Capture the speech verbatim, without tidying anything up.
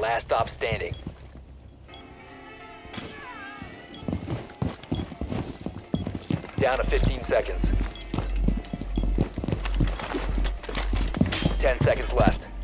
last stop standing. Down to fifteen seconds. ten seconds left.